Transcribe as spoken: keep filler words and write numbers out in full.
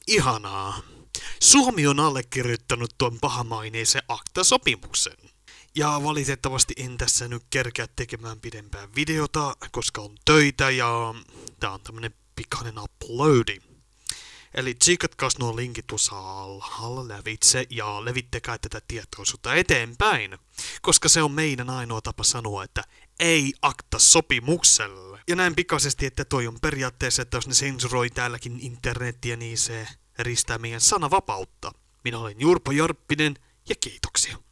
Ihanaa. Suomi on allekirjoittanut tuon pahamaineisen ACTA-sopimuksen. Ja valitettavasti en tässä nyt kerkeä tekemään pidempää videota, koska on töitä ja tää on tämmönen pikainen uploadi. Eli tsiikatkaas nuo linkit tuossa alhaalla lävitse ja levittäkää tätä tietoisuutta eteenpäin, koska se on meidän ainoa tapa sanoa, että ei ACTA-sopimukselle. Ja näin pikaisesti, että toi on periaatteessa, että jos ne sensuroi täälläkin internetiä, niin se ristää meidän sanavapautta. Minä olen Jurpo Jorppinen ja kiitoksia.